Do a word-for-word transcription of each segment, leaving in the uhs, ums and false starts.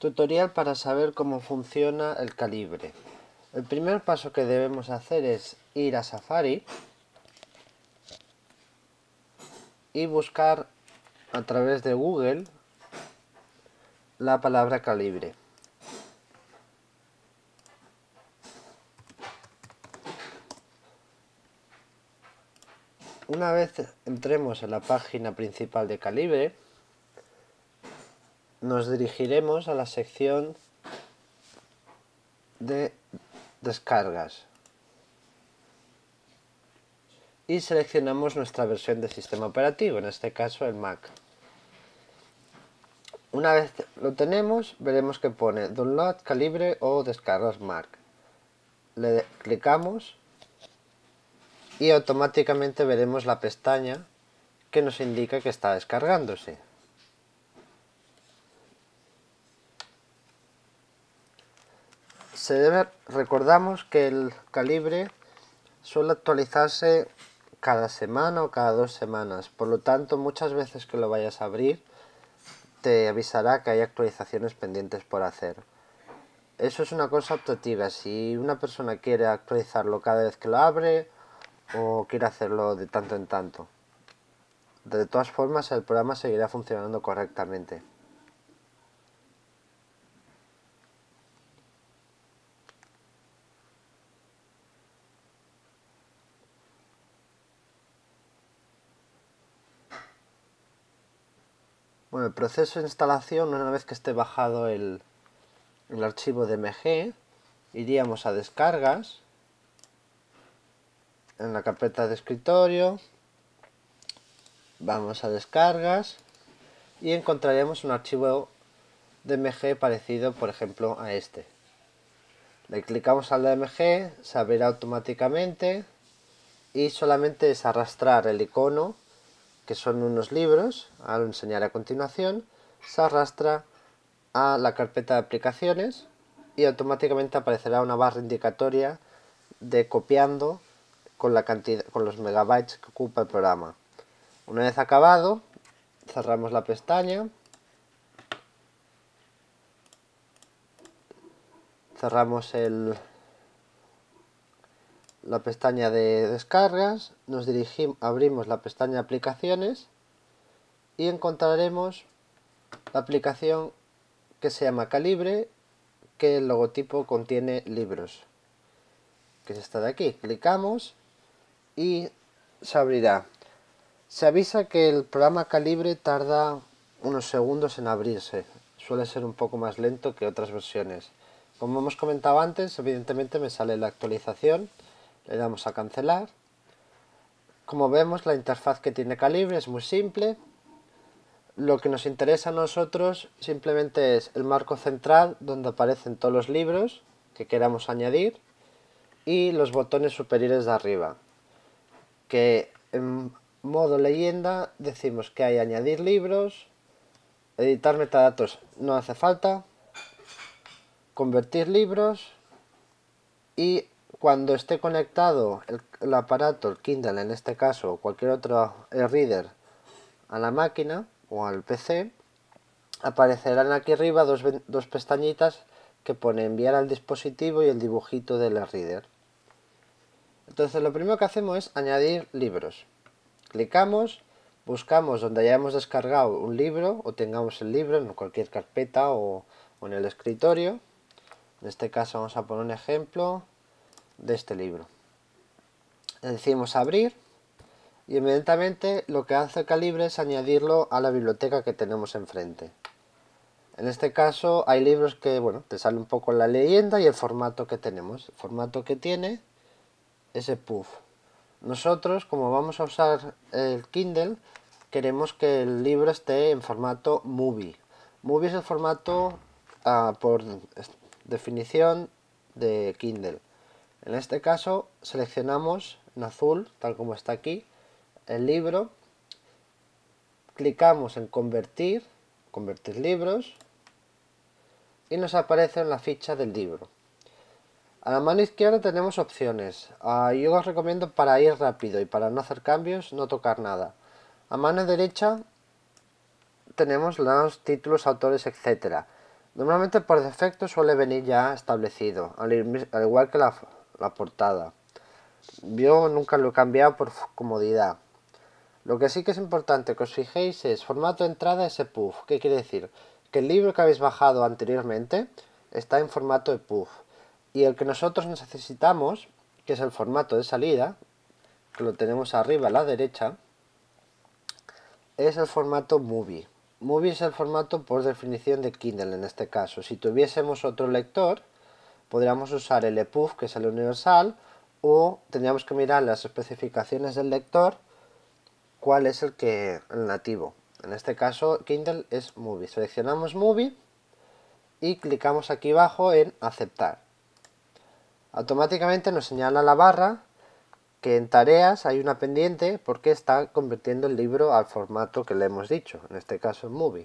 Tutorial para saber cómo funciona el calibre. El primer paso que debemos hacer es ir a Safari y buscar a través de Google la palabra calibre. Una vez entremos en la página principal de Calibre, nos dirigiremos a la sección de descargas y seleccionamos nuestra versión de sistema operativo, en este caso el Mac. Una vez lo tenemos, veremos que pone Download Calibre o Descargas Mac. Le clicamos y automáticamente veremos la pestaña que nos indica que está descargándose. Se debe, recordamos que el calibre suele actualizarse cada semana o cada dos semanas, por lo tanto muchas veces que lo vayas a abrir te avisará que hay actualizaciones pendientes por hacer. Eso es una cosa optativa, si una persona quiere actualizarlo cada vez que lo abre o quiere hacerlo de tanto en tanto. De todas formas, el programa seguirá funcionando correctamente. Bueno, el proceso de instalación, una vez que esté bajado el, el archivo D M G, iríamos a descargas, en la carpeta de escritorio, vamos a descargas y encontraremos un archivo D M G parecido, por ejemplo, a este. Le clicamos al D M G, se abrirá automáticamente y solamente es arrastrar el icono, que son unos libros, ahora lo enseñaré a continuación, se arrastra a la carpeta de aplicaciones y automáticamente aparecerá una barra indicatoria de copiando con, la cantidad, con los megabytes que ocupa el programa. Una vez acabado, cerramos la pestaña, cerramos el, la pestaña de descargas, nos dirigimos, abrimos la pestaña de aplicaciones y encontraremos la aplicación que se llama Calibre, que el logotipo contiene libros, que es esta de aquí. Clicamos y se abrirá. Se avisa que el programa Calibre tarda unos segundos en abrirse, suele ser un poco más lento que otras versiones. Como hemos comentado antes, evidentemente me sale la actualización, le damos a cancelar. Como vemos, la interfaz que tiene Calibre es muy simple. Lo que nos interesa a nosotros simplemente es el marco central donde aparecen todos los libros que queramos añadir y los botones superiores de arriba, que en modo leyenda decimos que hay añadir libros, editar metadatos no hace falta, convertir libros y cuando esté conectado el, el aparato, el Kindle en este caso o cualquier otro e-reader a la máquina o al P C, aparecerán aquí arriba dos, dos pestañitas que pone enviar al dispositivo y el dibujito del e-reader. Entonces lo primero que hacemos es añadir libros. Clicamos, buscamos donde hayamos descargado un libro o tengamos el libro en cualquier carpeta o, o en el escritorio. En este caso vamos a poner un ejemplo de este libro. Le decimos abrir y inmediatamente lo que hace Calibre es añadirlo a la biblioteca que tenemos enfrente. En este caso hay libros que, bueno, te sale un poco la leyenda y el formato que tenemos. El formato que tiene es E P U B. Nosotros, como vamos a usar el Kindle, queremos que el libro esté en formato Movie. Movie es el formato uh, por definición de Kindle. En este caso seleccionamos en azul, tal como está aquí, el libro, clicamos en convertir, convertir libros y nos aparece en la ficha del libro. A la mano izquierda tenemos opciones. Uh, yo os recomiendo, para ir rápido y para no hacer cambios, no tocar nada. A mano derecha tenemos los títulos, autores, etcétera. Normalmente por defecto suele venir ya establecido, al, al igual que la, la portada. Yo nunca lo he cambiado por comodidad. Lo que sí que es importante que os fijéis es formato de entrada S P U F. ¿Qué quiere decir? Que el libro que habéis bajado anteriormente está en formato E P U F. Y el que nosotros necesitamos, que es el formato de salida, que lo tenemos arriba a la derecha, es el formato Movie. Movie es el formato por definición de Kindle en este caso. Si tuviésemos otro lector, podríamos usar el E P U F, que es el universal, o tendríamos que mirar las especificaciones del lector cuál es el que el nativo. En este caso Kindle es Movie. Seleccionamos Movie y clicamos aquí abajo en aceptar. Automáticamente nos señala la barra que en tareas hay una pendiente porque está convirtiendo el libro al formato que le hemos dicho, en este caso en Movie.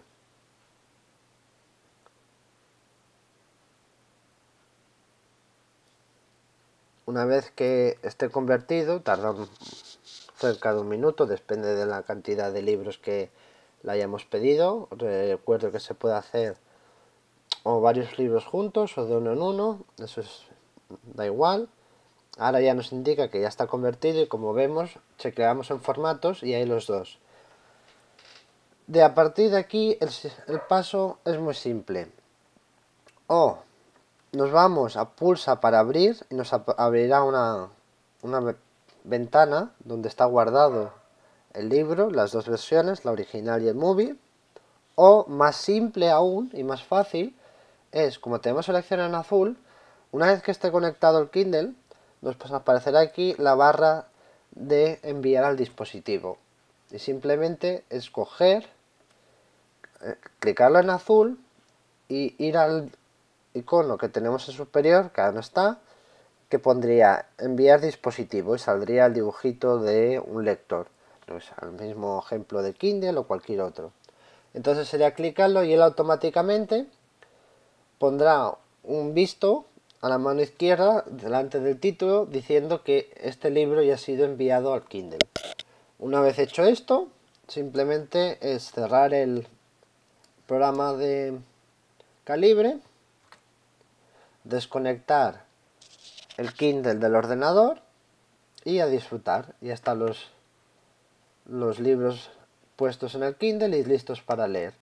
Una vez que esté convertido, tarda cerca de un minuto, depende de la cantidad de libros que le hayamos pedido. Recuerdo que se puede hacer o varios libros juntos o de uno en uno, eso es, da igual. Ahora ya nos indica que ya está convertido y como vemos, chequeamos en formatos y hay los dos. De a partir de aquí el, el paso es muy simple. O nos vamos a pulsa para abrir y nos abrirá una, una ventana donde está guardado el libro, las dos versiones, la original y el Movie. O más simple aún y más fácil es, como tenemos selección en azul, una vez que esté conectado el Kindle, nos aparecerá aquí la barra de enviar al dispositivo. Y simplemente escoger, eh, clicarlo en azul y ir al icono que tenemos en superior, que ahora no está, que pondría enviar dispositivo y saldría el dibujito de un lector. Pues el mismo ejemplo de Kindle o cualquier otro. Entonces sería clicarlo y él automáticamente pondrá un visto a la mano izquierda delante del título diciendo que este libro ya ha sido enviado al Kindle. Una vez hecho esto, simplemente es cerrar el programa de Calibre, desconectar el Kindle del ordenador y a disfrutar. Ya están los, los libros puestos en el Kindle y listos para leer.